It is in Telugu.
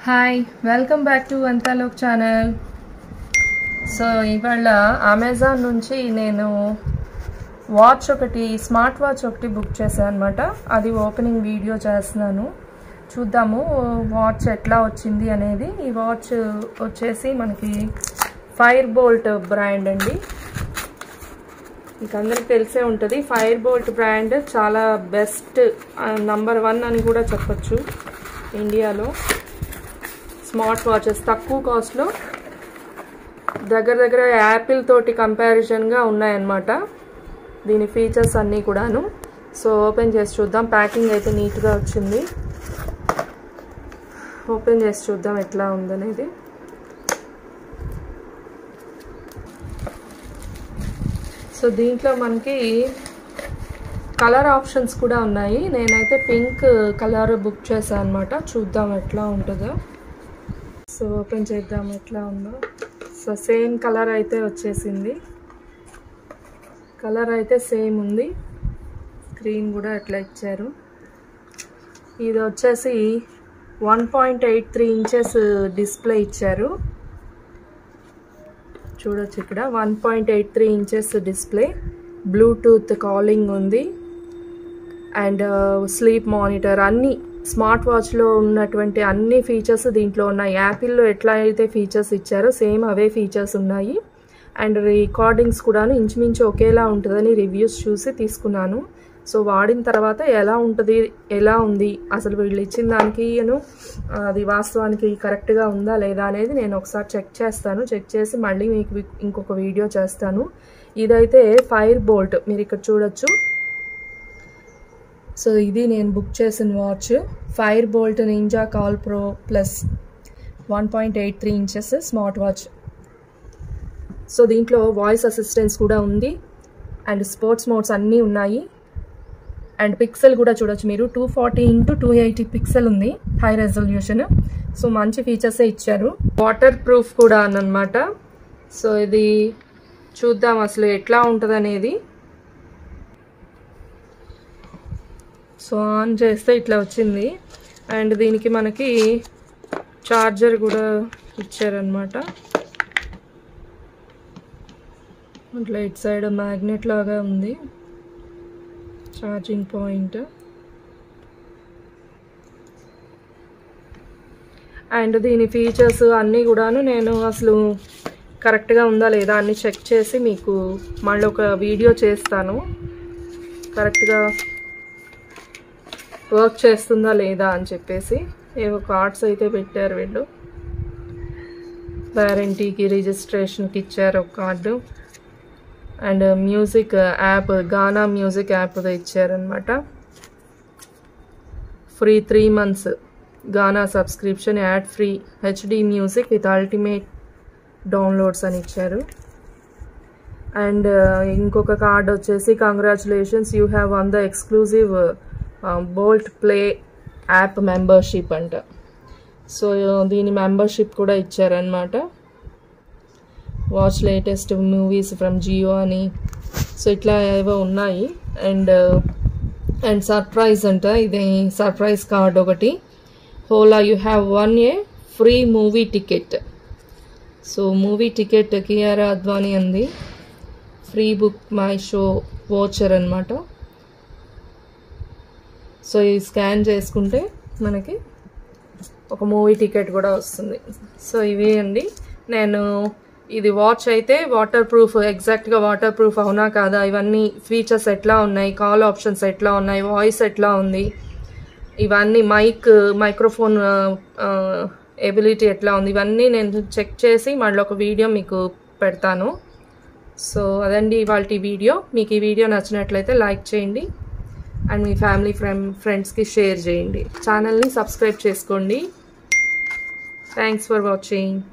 Hi, welcome back to Antalok channel. So ఇవాళ అమెజాన్ నుంచి నేను స్మార్ట్ వాచ్ ఒకటి బుక్ చేశాను అన్నమాట. అది ఓపెనింగ్ వీడియో చేస్తున్నాను. చూద్దాము వాచ్ ఎట్లా వచ్చింది అనేది. ఈ వాచ్ వచ్చేసి మనకి ఫైర్ బోల్ట్ బ్రాండ్ అండి. మీకు అందరికీ తెలిసే ఉంటుంది. ఫైర్ బోల్ట్ బ్రాండ్ చాలా బెస్ట్ నంబర్ 1 అని కూడా చెప్పొచ్చు ఇండియాలో. స్మార్ట్ వాచెస్ తక్కువ కాస్ట్లో దగ్గర యాపిల్ తోటి కంపారిజన్గా ఉన్నాయన్నమాట దీని ఫీచర్స్ అన్నీ కూడాను. సో ఓపెన్ చేసి చూద్దాం. ప్యాకింగ్ అయితే నీట్గా వచ్చింది. ఓపెన్ చేసి చూద్దాం ఎట్లా ఉందనేది. సో దీంట్లో మనకి కలర్ ఆప్షన్స్ కూడా ఉన్నాయి. నేనైతే పింక్ కలర్ బుక్ చేశాను అనమాట. చూద్దాం ఎట్లా ఉంటుందో. సో ఓపెన్ చేద్దాం ఎట్లా ఉందో. సో సేమ్ కలర్ అయితే వచ్చేసింది. కలర్ అయితే సేమ్ ఉంది. స్క్రీన్ కూడా అట్లా ఇచ్చారు. ఇది వచ్చేసి 1.83 ఇంచెస్ డిస్ప్లే ఇచ్చారు. చూడొచ్చు ఇక్కడ 1.83 ఇంచెస్ డిస్ప్లే. బ్లూటూత్ కాలింగ్ ఉంది అండ్ స్లీప్ మానిటర్. అన్నీ స్మార్ట్ వాచ్లో ఉన్నటువంటి అన్ని ఫీచర్స్ దీంట్లో ఉన్నాయి. యాపిల్లో ఎట్లా అయితే ఫీచర్స్ ఇచ్చారో సేమ్ అవే ఫీచర్స్ ఉన్నాయి. అండ్ రికార్డింగ్స్ కూడా ఇంచుమించు ఒకేలా ఉంటుందని రివ్యూస్ చూసి తీసుకున్నాను. సో వాడిన తర్వాత ఎలా ఉంది అసలు వీళ్ళు ఇచ్చిన దానికి అది వాస్తవానికి కరెక్ట్గా ఉందా లేదా అనేది నేను ఒకసారి చెక్ చేస్తాను. చెక్ చేసి మళ్ళీ మీకు ఇంకొక వీడియో చేస్తాను. ఇదైతే ఫైర్ బోల్ట్ మీరు ఇక్కడ చూడొచ్చు. సో ఇది నేను బుక్ చేసిన watch fire bolt ninja call pro plus 1.83 inches smart watch. So దీంట్లో వాయిస్ అసిస్టెన్స్ కూడా ఉంది అండ్ స్పోర్ట్స్ మోడ్స్ అన్నీ ఉన్నాయి. అండ్ పిక్సెల్ కూడా చూడొచ్చు మీరు. 240x280 పిక్సెల్ ఉంది. High resolution. సో మంచి ఫీచర్సే ఇచ్చారు. వాటర్ ప్రూఫ్ కూడా అన్నమాట. సో ఇది చూద్దాం అసలు ఎట్లా ఉంటుంది అనేది. సో ఆన్ చేస్తే ఇట్లా వచ్చింది. అండ్ దీనికి మనకి చార్జర్ కూడా ఇచ్చారనమాట. అట్లా ఇటు సైడ్ మ్యాగ్నెట్ లాగా ఉంది ఛార్జింగ్ పాయింట్. అండ్ దీని ఫీచర్స్ అన్నీ కూడాను నేను అసలు కరెక్ట్గా ఉందా లేదా అన్నీ చెక్ చేసి మీకు మళ్ళీ ఒక వీడియో చేస్తాను. కరెక్ట్గా వర్క్ చేస్తుందా లేదా అని చెప్పేసి. ఏవో కార్డ్స్ అయితే పెట్టారు వీళ్ళు. వారంటీకి రిజిస్ట్రేషన్కి ఇచ్చారు ఒక card. And music app Gaana music app ఇచ్చారనమాట. Free 3 months Gaana subscription, ad free, HD music with ultimate downloads అని ఇచ్చారు. అండ్ ఇంకొక కార్డ్ వచ్చేసి congratulations you have won the exclusive bolt play app membership అంట. సో దీని మెంబర్షిప్ కూడా ఇచ్చారనమాట. Watch latest movies from Jio అని. సో ఇట్లా ఏవో ఉన్నాయి. అండ్ సర్ప్రైజ్ అంట. ఇది సర్ప్రైజ్ కార్డ్ ఒకటి. Hola you have won a free movie ticket. So movie ticket Kiara Advani అంది. Free book my show voucher అనమాట. సో ఇది స్కాన్ చేసుకుంటే మనకి ఒక మూవీ టికెట్ కూడా వస్తుంది. సో ఇవే అండి. నేను ఇది వాచ్ అయితే వాటర్ ప్రూఫ్, ఎగ్జాక్ట్గా వాటర్ ప్రూఫ్ అవునా కాదా, ఇవన్నీ ఫీచర్స్ ఎట్లా ఉన్నాయి, కాల్ ఆప్షన్స్ ఎట్లా ఉన్నాయి, వాయిస్ ఎట్లా ఉంది, ఇవన్నీ మైక్రోఫోన్ ఎబిలిటీ ఎట్లా ఉంది, ఇవన్నీ నేను చెక్ చేసి మళ్ళీ ఒక వీడియో మీకు పెడతాను. సో అదండి ఇవాళ వీడియో. మీకు ఈ వీడియో నచ్చినట్లయితే లైక్ చేయండి అండ్ మీ ఫ్యామిలీ ఫ్రెండ్స్కి షేర్ చేయండి. ఛానల్ని సబ్స్క్రైబ్ చేసుకోండి. Thanks for watching.